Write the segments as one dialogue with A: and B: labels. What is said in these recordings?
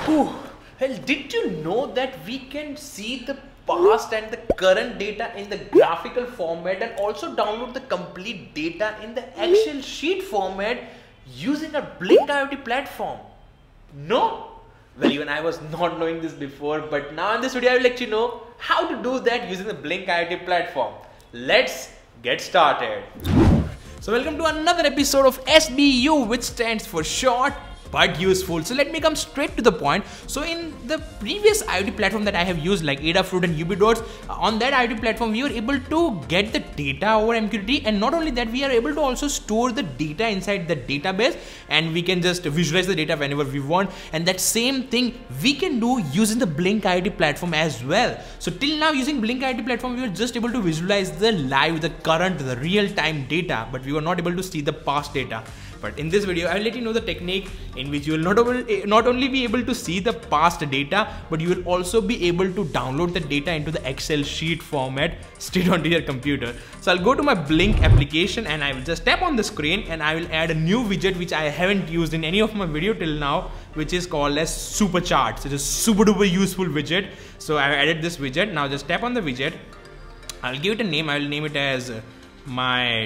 A: Whew. Well, did you know that we can see the past and the current data in the graphical format and also download the complete data in the Excel sheet format using our Blink IoT platform? No? Well, even I was not knowing this before, but now in this video I will let you know how to do that using the Blink IoT platform. Let's get started. So welcome to another episode of SBU, which stands for short but useful. So let me come straight to the point. So in the previous IoT platform that I have used, like Adafruit and UBdots, on that IoT platform we were able to get the data over MQTT, and not only that, we are able to also store the data inside the database, and we can just visualize the data whenever we want. And that same thing we can do using the Blink IoT platform as well. So till now, using Blink IoT platform, we were just able to visualize the live, the current, the real-time data, but we were not able to see the past data. But in this video, I will let you know the technique in which you will not only be able to see the past data, but you will also be able to download the data into the Excel sheet format straight onto your computer. So I'll go to my Blink application and I will just tap on the screen, and I will add a new widget which I haven't used in any of my video till now, which is called as Supercharts. It is a super duper useful widget. So I added this widget. Now just tap on the widget. I'll give it a name. I will name it as my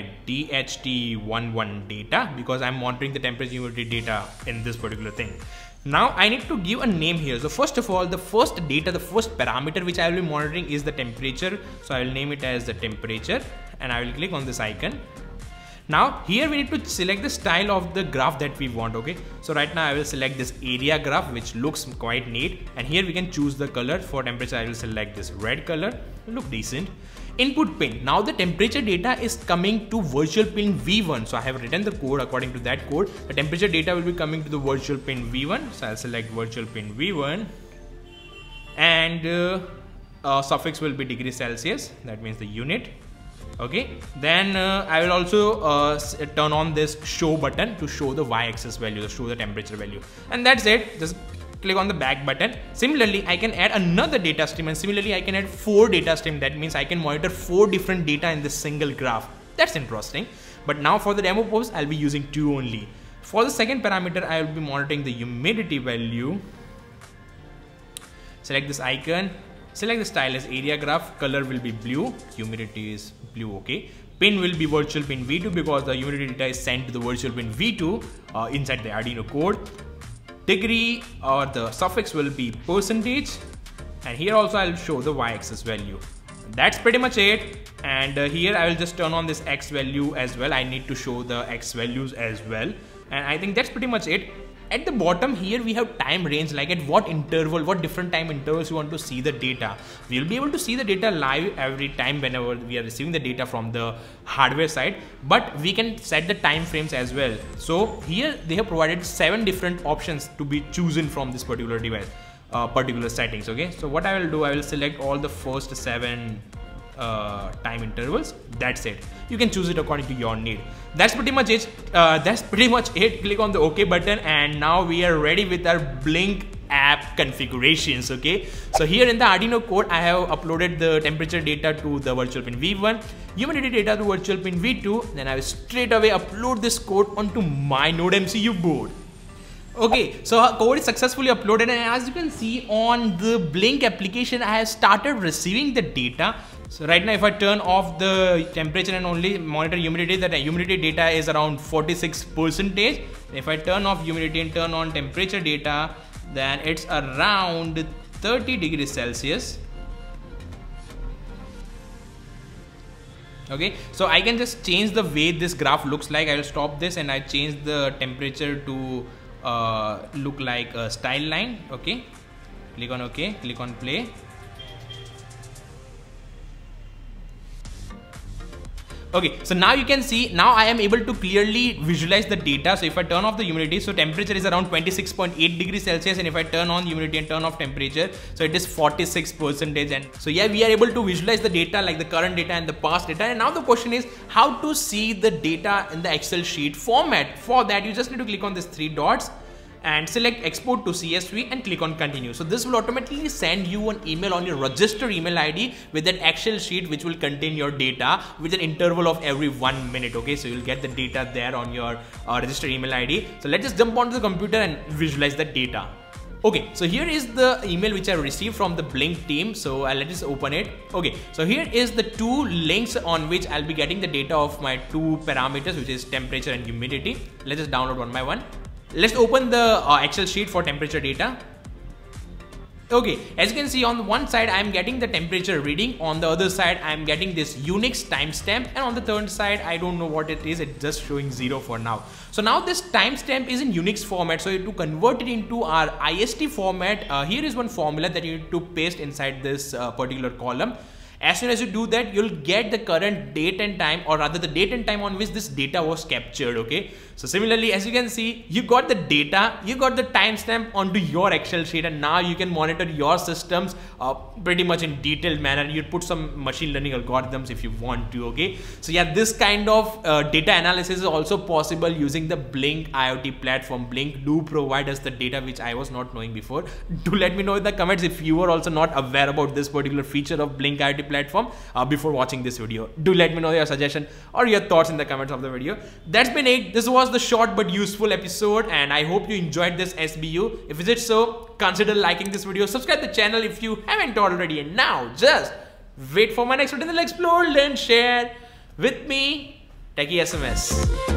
A: DHT11 data, because I'm monitoring the temperature humidity data in this particular thing. Now I need to give a name here. So first of all, the first data, the first parameter which I will be monitoring is the temperature. So I will name it as the temperature, and I will click on this icon. Now here we need to select the style of the graph that we want. Okay, so right now I will select this area graph, which looks quite neat, and here we can choose the color. For temperature, I will select this red color. Look decent. Input pin. Now the temperature data is coming to virtual pin V1. So I have written the code according to that code. The temperature data will be coming to the virtual pin V1. So I'll select virtual pin V1, and suffix will be degree Celsius. That means the unit. Okay, then I will also turn on this show button to show the y-axis value, to show the temperature value, and that's it. Just click on the back button. Similarly, I can add another data stream, and similarly I can add 4 data stream. That means I can monitor 4 different data in this single graph. That's interesting. But now for the demo purpose, I'll be using 2 only. For the second parameter, I will be monitoring the humidity value. Select this icon. Select the style as area graph. Color will be blue. Humidity is blue. Okay. Pin will be virtual pin V2, because the humidity data is sent to the virtual pin V2 inside the Arduino code. Degree or the suffix will be percentage, and here also I'll show the y-axis value. That's pretty much it. And here I will just turn on this x value as well. I need to show the x values as well, and I think that's pretty much it. At the bottom here we have time range, like at what interval, what different time intervals you want to see the data. We will be able to see the data live every time whenever we are receiving the data from the hardware side, but we can set the time frames as well. So here they have provided 7 different options to be chosen from this particular device, particular settings. Okay, so what I will do, I will select all the first 7 time intervals. That's it. You can choose it according to your need. That's pretty much it. Click on the OK button, and now we are ready with our Blink app configurations. Okay, so here in the Arduino code, I have uploaded the temperature data to the virtual pin V1, humidity data to virtual pin V2. Then I will straight away upload this code onto my Node MCU board. Okay, so our code is successfully uploaded, and as you can see on the Blink application, I have started receiving the data. So right now, if I turn off the temperature and only monitor humidity, that humidity data is around 46%. If I turn off humidity and turn on temperature data, then it's around 30 degrees Celsius. Okay, so I can just change the way this graph looks like. I will stop this and I change the temperature to look like a style line. Okay, click on OK, click on play. Okay, so now you can see, now I am able to clearly visualize the data. So if I turn off the humidity, so temperature is around 26.8 degrees Celsius, and if I turn on humidity and turn off temperature, so it is 46%. And so yeah, we are able to visualize the data, like the current data and the past data. And now the question is how to see the data in the Excel sheet format. For that, you just need to click on these 3 dots and select export to CSV and click on continue. So this will automatically send you an email on your register email ID with that Excel sheet which will contain your data with an interval of every 1 minute. Okay, so you'll get the data there on your register email ID. So let's just jump onto the computer and visualize the data. Okay, so here is the email which I received from the Blink team. So I'll let us open it. Okay, so here is the 2 links on which I'll be getting the data of my 2 parameters, which is temperature and humidity. Let's just download one by one. Let's open the Excel sheet for temperature data. Okay, as you can see, on one side I'm getting the temperature reading, on the other side I'm getting this Unix timestamp, and on the third side I don't know what it is, it's just showing 0 for now. So now this timestamp is in Unix format, so to convert it into our IST format, here is one formula that you need to paste inside this particular column. As soon as you do that, you'll get the current date and time, or rather the date and time on which this data was captured. Okay, so similarly, as you can see, you got the data, you got the timestamp onto your Excel sheet, and now you can monitor your systems pretty much in detailed manner. You put some machine learning algorithms if you want to. Okay, so yeah, this kind of data analysis is also possible using the Blink IoT platform. Blink do provide us the data which I was not knowing before. Do let me know in the comments if you were also not aware about this particular feature of Blink IoT platform before watching this video. Do let me know your suggestion or your thoughts in the comments of the video. That's been it. This was the short but useful episode, and I hope you enjoyed this SBU. If you did so, consider liking this video, subscribe the channel if you haven't already, and now just wait for my next video. Explore, learn, share with me, Techie SMS.